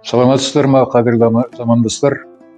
Саламатсыздар ма, қадірлі замандастар?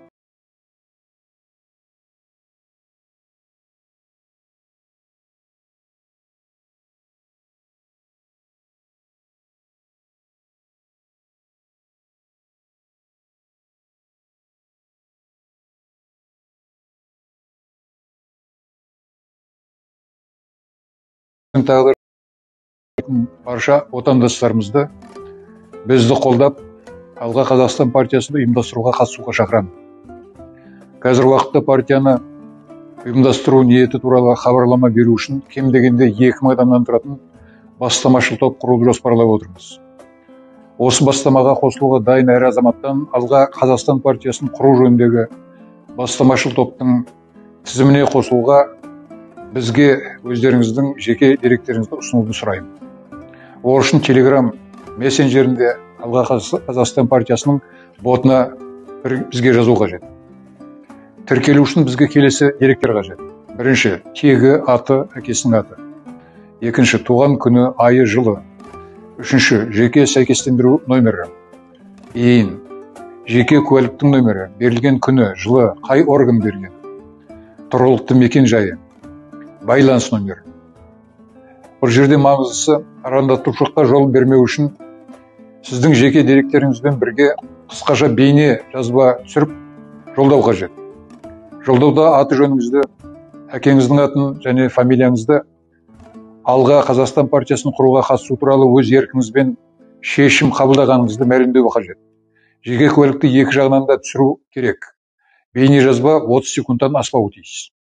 Тағы барша отандастарымызды бізді қолдап, Алға Қазақстан партиясында ұйымдастыруға қатысуға шақырамын. Қазір уақытта партияны ұйымдастыру ниеті туралы хабарлама беру үшін кем дегенде 2000 адамнан тұратын бастамашыл топ құруды жоспарлап отырмыз. Осы бастамаға қосылуға дайын әр азаматтан Алға Қазақстан партиясын құру жөніндегі бастамашыл топтың тізіміне қосылуға бізге өздеріңіздің жеке деректеріңізді ұсынуды сұраймын. Ол үшін Telegram мессенджерінде Алға Қазақстан партиясының ботына бізге жазу қажет. Тіркелу үшін бізге келесі деректер қажет. Бірінші, тегі, аты, әкесінің аты. Екінші, туған күні, айы, жылы. Үшінші, жеке сәйкестендіру номері. Ең, жеке куәліктің номері, берілген күні, жылы, қай орган берген. Тұрғылықты мекен жайы, байланыс номері. Бір жерде маңыздысы, арандатушылыққа жол бермеу үшін сіздің жеке деректеріңізбен бірге қысқаша бейне жазба түсіріп жолдау қажет. Жолдауда аты жөніңізді, әкеңіздің атын және фамилияңызды Алға Қазақстан партиясын құруға қатысу туралы өз еркіңізбен шешім қабылдағаныңызды мәлімдеу қажет. Жеке куәлікті екі жағынан да түсіру керек. Бейне жазба 30 секундтан аспауы тиіс.